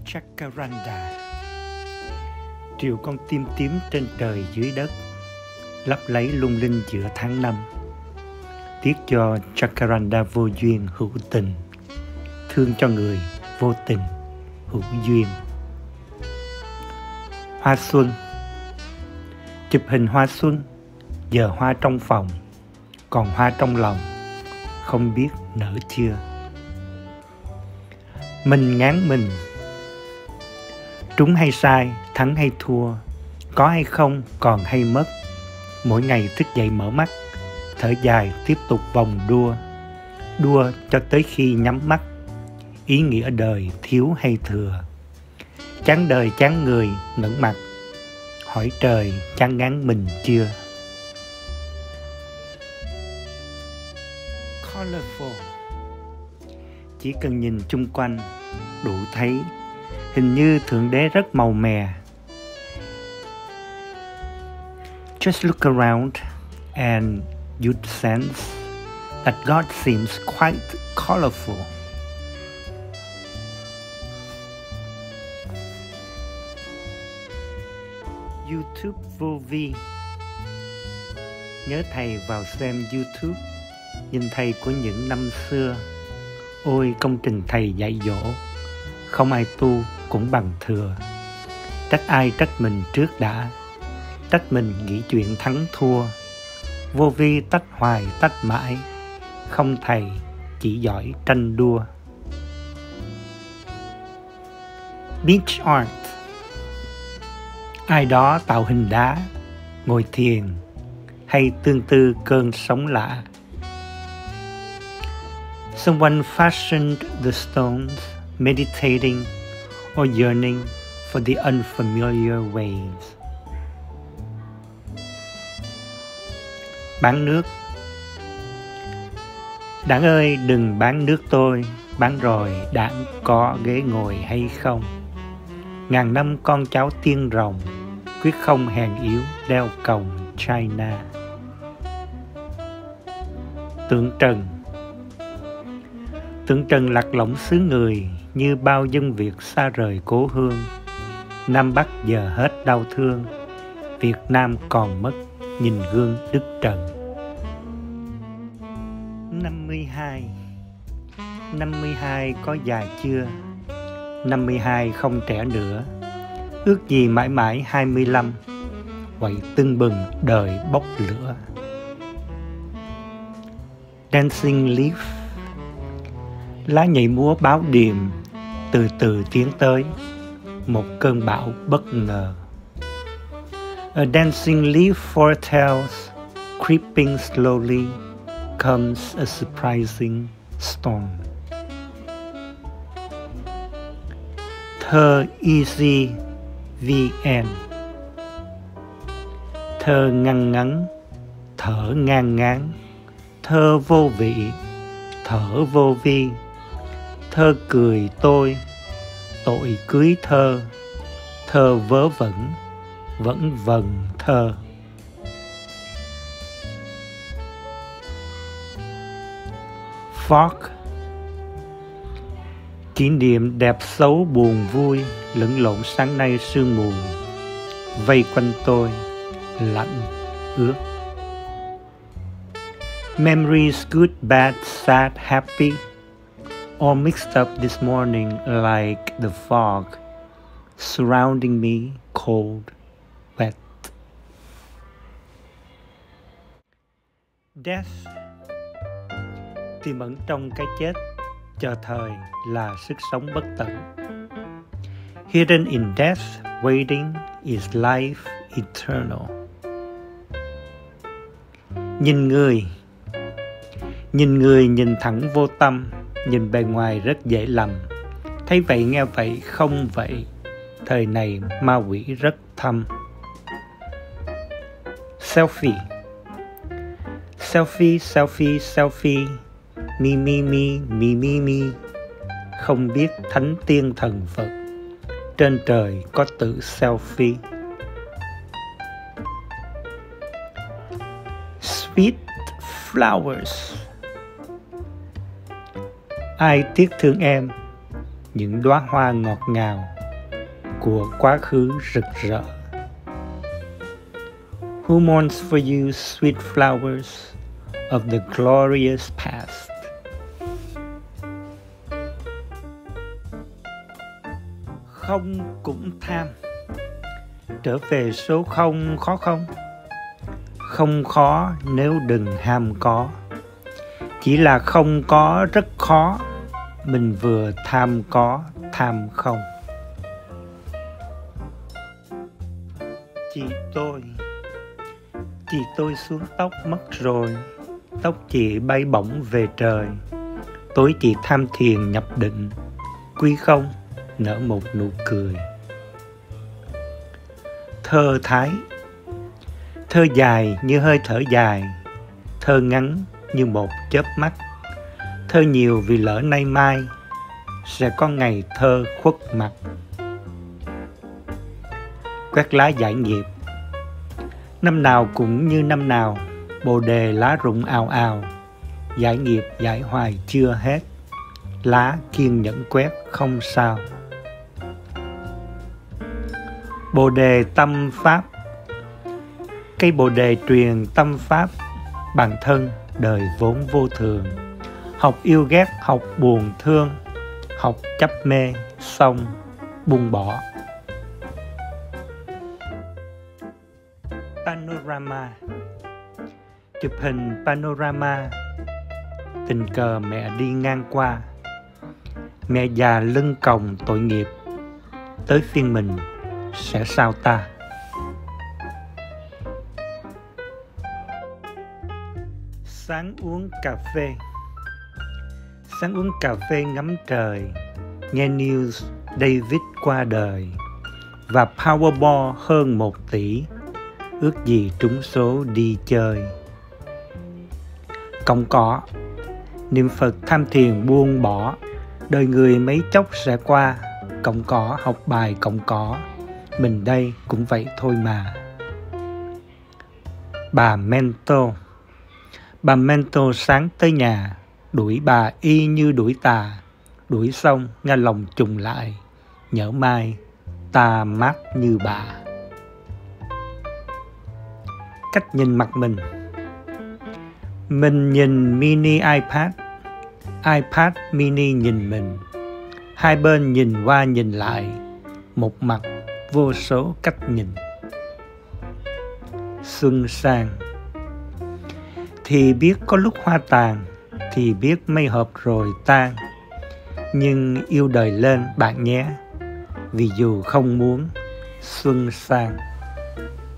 Jacaranda. Triệu con tim tím trên trời dưới đất, lấp lấy lung linh giữa tháng năm. Tiếc cho Jacaranda vô duyên hữu tình, thương cho người vô tình hữu duyên. Hoa xuân. Chụp hình hoa xuân, giờ hoa trong phòng, còn hoa trong lòng, không biết nở chưa. Mình ngán mình. Trúng hay sai, thắng hay thua, có hay không, còn hay mất. Mỗi ngày thức dậy mở mắt, thở dài tiếp tục vòng đua. Đua cho tới khi nhắm mắt, ý nghĩa đời thiếu hay thừa. Chán đời chán người, ngẩng mặt, hỏi trời chán ngán mình chưa. Colorful. Chỉ cần nhìn chung quanh, đủ thấy hình như Thượng Đế rất màu mè. Just look around and you'd sense that God seems quite colorful. YouTube vô vi. Nhớ thầy vào xem YouTube, nhìn thầy của những năm xưa. Ôi công trình thầy dạy dỗ, không ai tu cũng bằng thừa. Trách ai trách mình trước đã, trách mình nghĩ chuyện thắng thua. Vô vi tách hoài tách mãi, không thầy chỉ giỏi tranh đua. Beach art. Ai đó tạo hình đá, ngồi thiền, hay tương tư cơn sóng lạ. Someone fashioned the stones, meditating or yearning for the unfamiliar waves. Bán nước. Đảng ơi đừng bán nước tôi, bán rồi đảng có ghế ngồi hay không. Ngàn năm con cháu tiên rồng, quyết không hèn yếu đeo còng China. Tượng trần. Tượng trần lạc lõng xứ người, như bao dân Việt xa rời cố hương. Nam Bắc giờ hết đau thương, Việt Nam còn mất nhìn gương Đức Trần. 52. 52 có già chưa? 52 không trẻ nữa. Ước gì mãi mãi 25, quậy tưng bừng đời bốc lửa. Dancing leaf. Lá nhảy múa báo điềm, từ từ tiến tới một cơn bão bất ngờ. A dancing leaf foretells, creeping slowly, comes a surprising storm. Thơ Easy VN. Thơ ngăn ngắn, thở ngang ngán, thơ vô vị, thở vô vi. Thơ cười tôi, tội cưới thơ, thơ vớ vẩn, vẫn vần thơ. Fog. Kỷ niệm đẹp xấu buồn vui, lẫn lộn sáng nay sương mù, vây quanh tôi, lạnh, ướt. Memories good, bad, sad, happy, all mixed up this morning like the fog, surrounding me, cold, wet. Death. Tiềm ẩn trong cái chết, chờ thời là sức sống bất tận. Hidden in death, waiting is life eternal. Nhìn người. Nhìn người nhìn thẳng vô tâm, nhìn bề ngoài rất dễ lầm. Thấy vậy nghe vậy không vậy, thời này ma quỷ rất thâm. Selfie. Selfie, selfie, selfie, mi mi mi, mi mi mi. Không biết thánh tiên thần Phật, trên trời có tự selfie. Sweet flowers. Ai tiếc thương em, những đóa hoa ngọt ngào của quá khứ rực rỡ. Who mourns for you, sweet flowers of the glorious past? Không cũng tham. Trở về số không khó không? Không khó nếu đừng ham có. Chỉ là không có rất khó. Mình vừa tham có, tham không. Chị tôi xuống tóc mất rồi. Tóc chị bay bổng về trời. Tối chị tham thiền nhập định. Quý không nở một nụ cười. Thơ Thái. Thơ dài như hơi thở dài. Thơ ngắn như một chớp mắt. Thơ nhiều vì lỡ nay mai sẽ có ngày thơ khuất mặt. Quét lá giải nghiệp. Năm nào cũng như năm nào, bồ đề lá rụng ào ào. Giải nghiệp giải hoài chưa hết, lá kiên nhẫn quét không sao. Bồ đề tâm pháp. Cây bồ đề truyền tâm pháp. Bản thân đời vốn vô thường. Học yêu ghét, học buồn thương. Học chấp mê, xong buông bỏ. Panorama. Chụp hình panorama. Tình cờ mẹ đi ngang qua. Mẹ già lưng còng tội nghiệp. Tới phiên mình sẽ sao ta? Sáng uống cà phê. Sáng uống cà phê ngắm trời. Nghe news David qua đời. Và Powerball hơn 1 tỷ. Ước gì trúng số đi chơi. Cọng cỏ. Niệm Phật tham thiền buông bỏ. Đời người mấy chốc sẽ qua. Cọng cỏ học bài cọng cỏ. Mình đây cũng vậy thôi mà. Bà Mento. Bà Mento sáng tới nhà. Đuổi bà y như đuổi tà. Đuổi xong nghe lòng trùng lại. Nhỡ mai ta mát như bà. Cách nhìn mặt mình. Mình nhìn mini iPad. iPad mini nhìn mình. Hai bên nhìn qua nhìn lại. Một mặt vô số cách nhìn. Xuân sang. Thì biết có lúc hoa tàn. Thì biết mây hợp rồi tan. Nhưng yêu đời lên bạn nhé. Vì dù không muốn xuân sang.